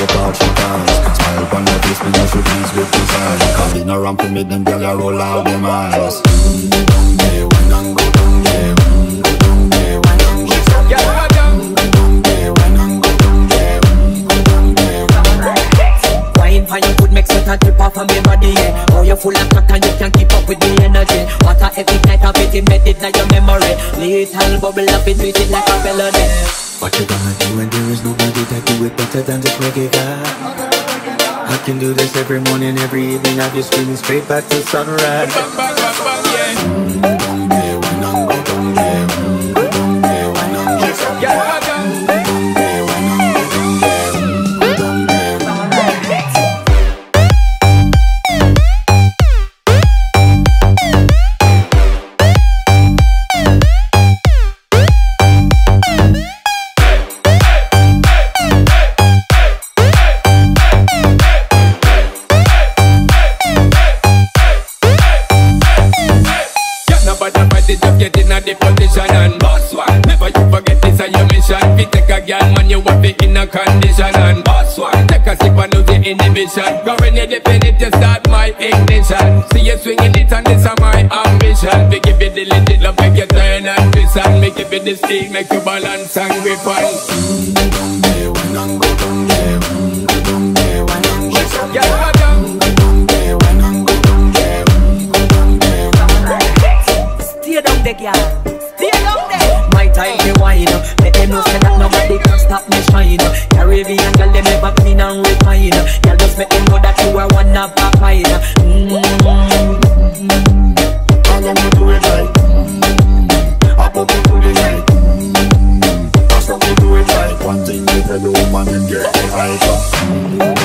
the talk she cause. Smile upon her face, me know she pleased with his eyes. Calling her and me them girl a roll out them eyes. Down there, when I go down there. Down there, when I go down there. Down there, when I go down there. Down there. Wine for your food makes it a trip off of me body, yeah. Oh, you're full of crack and you can't keep up with the energy. What a epic night of it, embedded in your memory. Little bubble up, it treat it like a melody. What you gonna do when there is nobody that do it better than this reggae guy? I can do this every morning, every evening. I just screaming straight back to sunrise. Down there, when I go down there. Down there, when I go down there. Down there, when I go down there. Down there. The position and boss one. Never you forget this is your mission. If you take a girl, man, you want it in a condition. And boss one, take a sip and lose the inhibition. Go when you dip in it, you start my ignition. See you swinging it and this is my ambition. We give you the legit love, make you turn and twist. And make you feel the steam, make you balance and grip on. Down there, when I go down there. Down there, when I go down there. Down there, when I go down there. Down there. Stay down there, girl. Stay down there. My time to wine. Let them know say that nobody can stop me shine. Caribbean girl, they never clean and refine. Girl, just make them know that you are one of a kind. All of me do it right. I put it to the night. That's how we do it right. One thing you tell the woman and get the hype up.